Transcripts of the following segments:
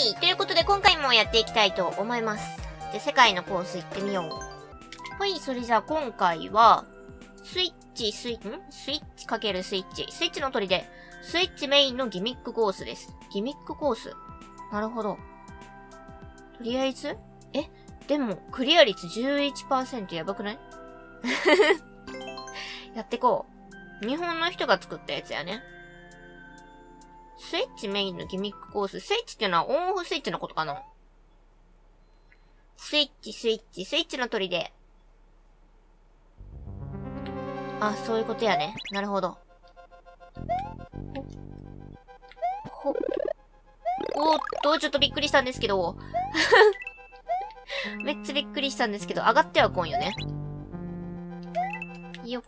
いということで今回もやっていきたいと思います。で、世界のコース行ってみよう。はい、それじゃあ今回は、スイッチかけるスイッチ。スイッチの砦。スイッチメインのギミックコースです。ギミックコース。なるほど。とりあえずでも、クリア率 11% やばくないやってこう。日本の人が作ったやつやね。スイッチメインのギミックコース。スイッチっていうのはオンオフスイッチのことかな？スイッチの砦。あ、そういうことやね。なるほど。おっと、ちょっとびっくりしたんですけど。めっちゃびっくりしたんですけど、上がってはこんよね。よっ。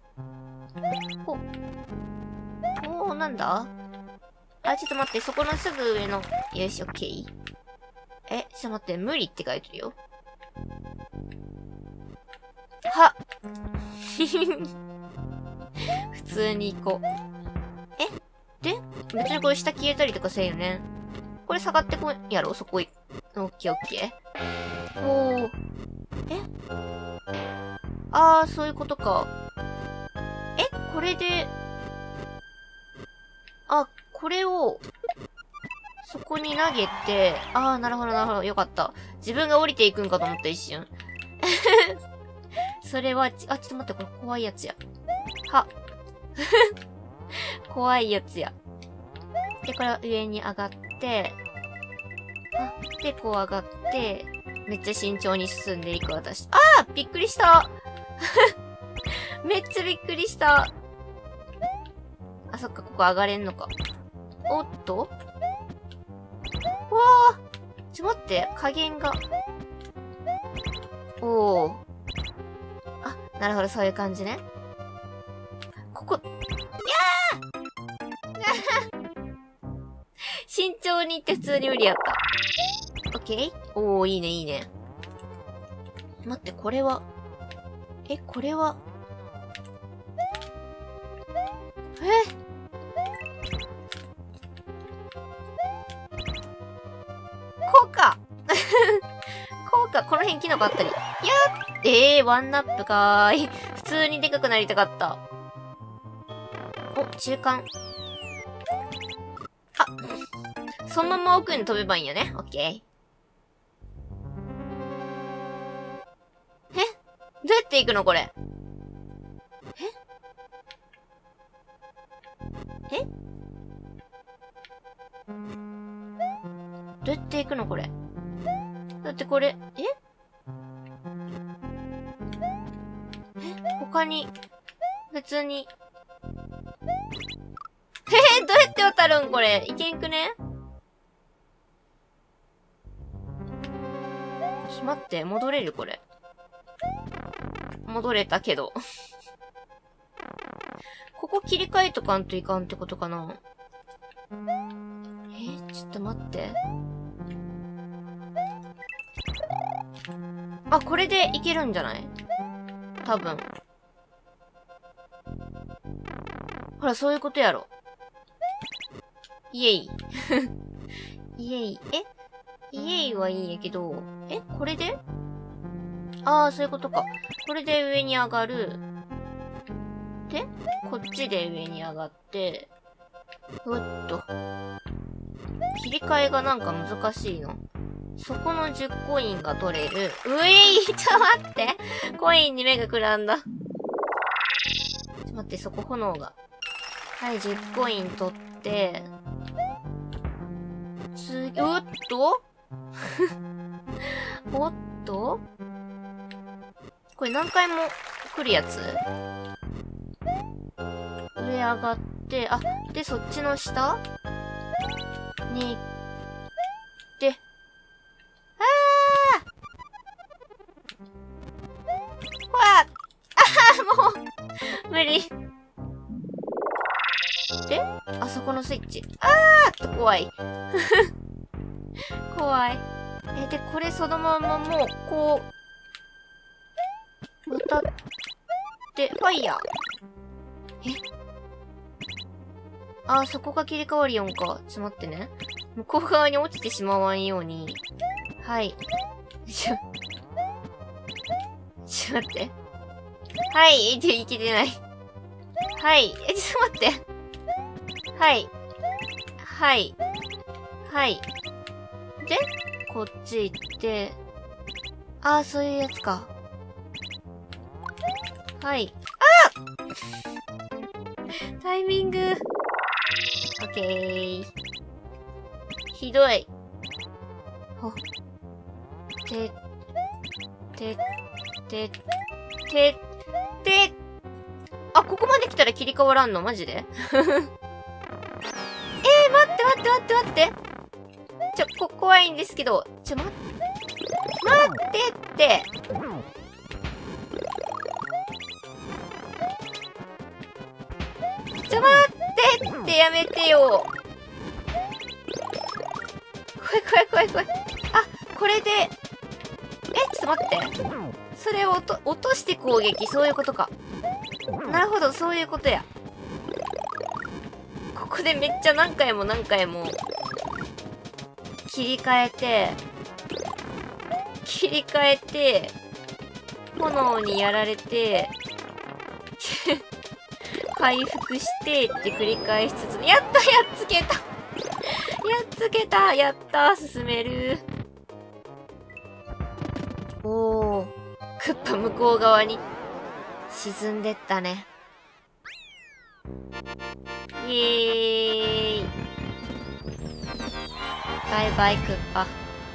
おー、なんだ？あ、ちょっと待って、そこのすぐ上の、よし、オッケー。ちょっと待って、無理って書いてるよ。は普通に行こう。で別にこれ下消えたりとかせんよね。これ下がってこんやろそこオッケーオッケー。おー。あー、そういうことか。これで、これを、そこに投げて、なるほどなるほど、よかった。自分が降りていくんかと思った一瞬。それは、ちょっと待って、これ怖いやつや。怖いやつや。で、これは上に上がって、で、こう上がって、めっちゃ慎重に進んでいく私。びっくりしためっちゃびっくりした。そっか、ここ上がれんのか。おっと？わー！待って、加減が。おー。なるほど、そういう感じね。ここ、慎重に行って普通に無理やった。オッケー？おー、いいね、いいね。待って、これは、これは、こうかこうか、この辺キノコあったり。ワンナップかーい。普通にでかくなりたかった。中間。そのまま奥に飛べばいいんよね。オッケー。どうやって行くのこれ。どうやって行くのこれ。だってこれ、他に、普通に。どうやって渡るんこれ。いけんくね？待って、戻れるこれ。戻れたけど。ここ切り替えとかんといかんってことかな？ちょっと待って。これでいけるんじゃない？多分。ほら、そういうことやろ。イエイ。イエイ。イエイはいいんやけど、これで？そういうことか。これで上に上がる。で、こっちで上に上がって、うっと。切り替えがなんか難しいの。そこの10コインが取れる。ちょっと待って。コインに目がくらんだ。ちょっと待って、そこ炎が。はい、10コイン取って、おっとおっとこれ何回も来るやつ？上上がって、で、そっちの下に行って、もう、無理。で、あそこのスイッチ。怖い。怖い。で、これそのままもう、こう、渡って、ファイヤー。そこが切り替わりよんか。ちょっと待ってね。 向こう側に落ちてしまわんように。はい。ちょっと待って。はい。いけてない。はい。ちょっと待って。はい。はい。はい。で、こっち行って。ああ、そういうやつか。はい。タイミング。オッケー。ひどい。ほ。あ、ここまで来たら切り替わらんのマジで待って。怖いんですけど。待ってって。待ってってやめてよ。怖い。あ、これで。ちょっと待って。それを落として攻撃、そういうことか。なるほど、そういうことや。ここでめっちゃ何回も切り替えて、炎にやられて、回復してって繰り返しつつ、やっつけたやったー、進める。おー、クッパ向こう側に沈んでったね。イエーイ。バイバイクッパ。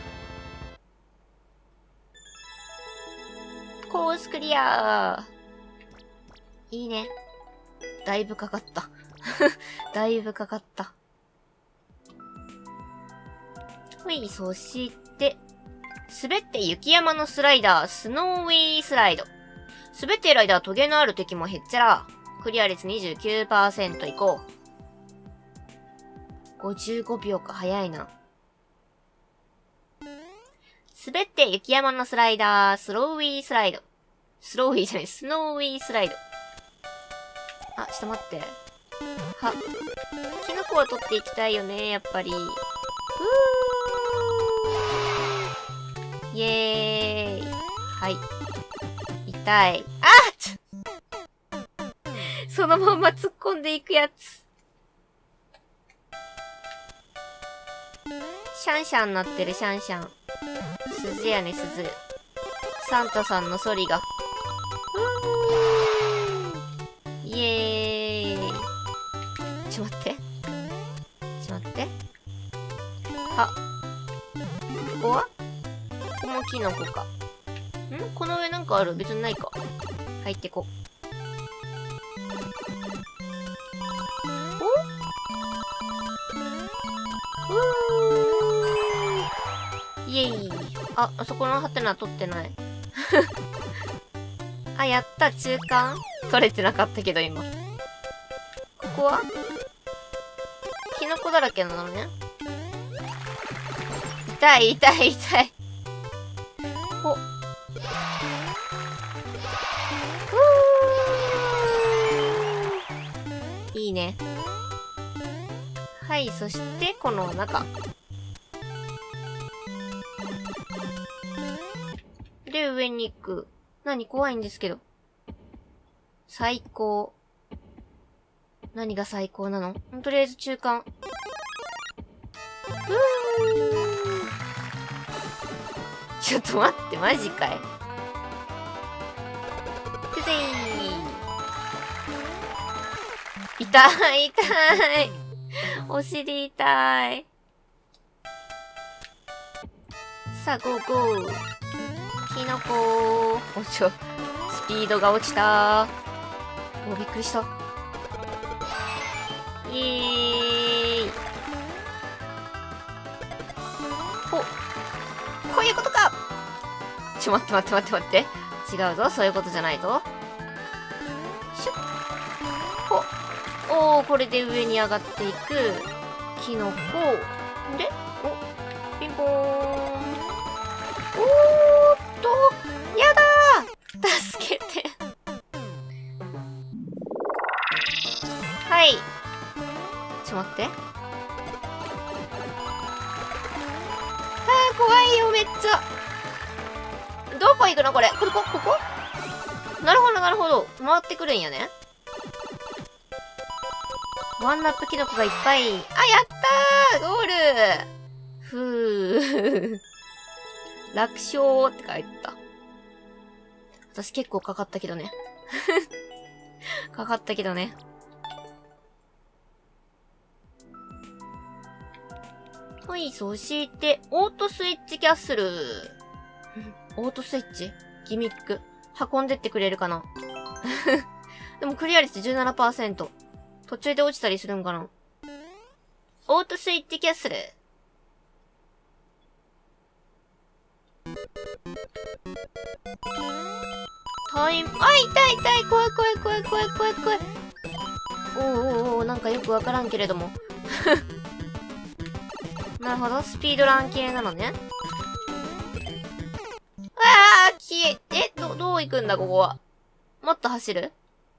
コースクリアー。いいね。だいぶかかった。ほい、そして、滑って雪山のスライダー、スノーウィースライド。滑っている間、トゲのある敵もへっちゃら。クリア率 29% いこう。55秒か、早いな。滑って雪山のスライダー、スローウィースライド。スノーウィースライド。あ、ちょっと待って。キノコは取っていきたいよね、やっぱり。イエーイ。はい。痛い。そのまま突っ込んでいくやつ。シャンシャンなってる、シャンシャン。鈴やね、鈴。サンタさんのソリが。イエーイ。ちょっと待って。ここは？ここもキノコか。この上なんかある？別にないか。入ってこ。イェイ。あそこのハテナ取ってない。やった、中間取れてなかったけど今。ここはキノコだらけなのね。痛い。いいね。はい、そして、この中。で、上に行く。怖いんですけど。最高。何が最高なの？とりあえず中間。ちょっと待って、マジかい。くぜー。痛い。お尻痛い。さあ、ゴーゴー。キノコー。スピードが落ちたー。びっくりした。イエーイ。こういうことか。待って。違うぞ、そういうことじゃないぞ。シュッ。これで上に上がっていく。キノコ。で、ピンポーン。やだー！助けて。はい。ちょっと待って。 怖いよ、めっちゃ。どこ行くのこれ。ここなるほど、なるほど。回ってくるんやね。ワンナップキノコがいっぱい。あ、やったーゴールふー。楽勝って書いてた。私結構かかったけどね。かかったけどね。はい、そして、オートスイッチキャッスル。オートスイッチギミック。運んでってくれるかな。でもクリア率 17%。途中で落ちたりするんかな。オートスイッチキャッスル。タイム、あ、痛い痛い、怖い怖い怖い怖い怖い怖い。おー、なんかよくわからんけれども。なるほど、スピードラン系なのね。あー、どう行くんだ、ここは。もっと走る？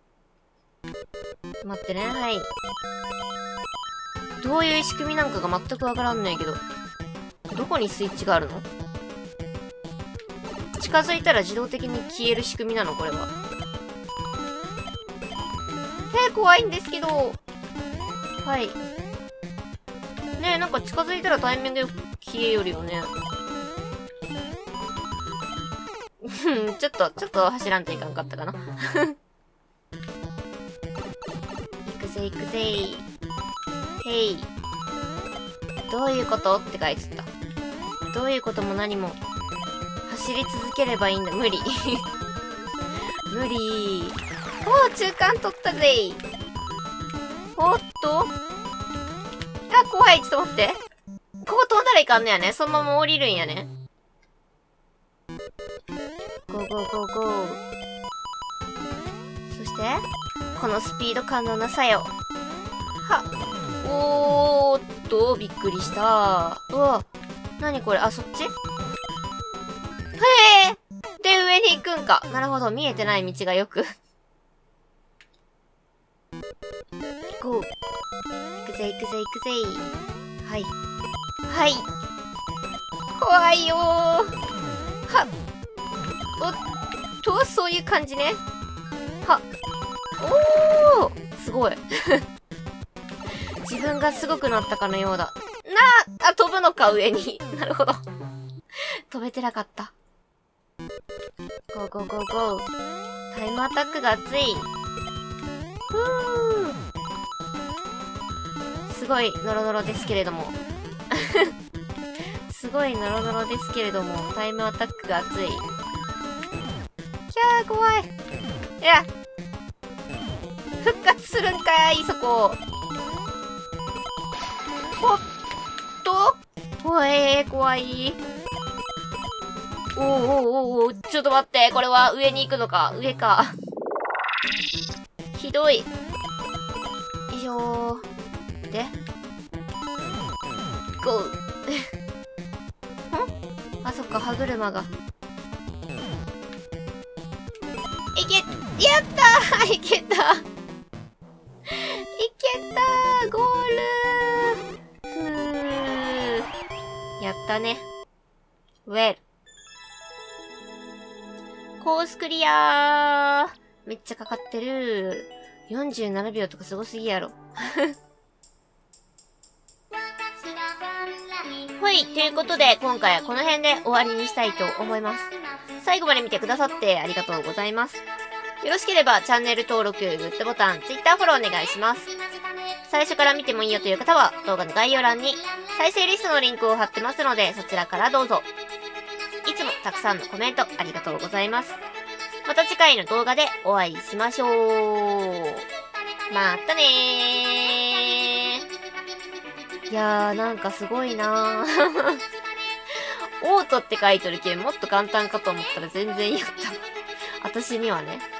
待ってね、はい。どういう仕組みなんかが全くわからんねんけど。どこにスイッチがあるの？近づいたら自動的に消える仕組みなのこれは。怖いんですけど。はい。ねえ、なんか近づいたらタイミングよく消えよるよね。ちょっと走らんといかんかったかな。行くぜ行くぜ。へい。どういうことって書いてた。どういうことも何も。走り続ければいいんだ。無理。無理。おー、中間取ったぜ。おっと。あ、怖い。ちょっと待って。ここ飛んだらいかんのやね。そのまま降りるんやね。ゴーゴーゴーゴー。そして、このスピード感のなさよ。は。おーっと、びっくりした。うわ。なにこれ？あ、そっち？へえ。で、上に行くんか。なるほど。見えてない道がよく。ゴー。行くぜ行くぜ行くぜ。はい。はい。怖いよー。はっ。おっと、そういう感じね。は。おーすごい。自分がすごくなったかのようだ。あ、飛ぶのか、上に。なるほど。飛べてなかった。ゴーゴーゴーゴー。タイムアタックが熱い。すごいノロノロですけれども。すごいノロノロですけれども、タイムアタックが熱い。キャー、怖い。いや。復活するんかい、そこ。おっと怖い。おー、ちょっと待って。これは上に行くのか？上か。ひどい。よいしょー。で。ゴー。あ、そっか、歯車が。いけ、やったーいけたーゴールやったね。ウェル。コースクリアー。めっちゃかかってる。47秒とかすごすぎやろ。はい、ということで、今回はこの辺で終わりにしたいと思います。最後まで見てくださってありがとうございます。よろしければチャンネル登録、グッドボタン、Twitter フォローお願いします。最初から見てもいいよという方は、動画の概要欄に再生リストのリンクを貼ってますので、そちらからどうぞ。いつもたくさんのコメントありがとうございます。また次回の動画でお会いしましょう。またねー。いやー、なんかすごいなー。オートって書いてるけんもっと簡単かと思ったら全然やった。私にはね。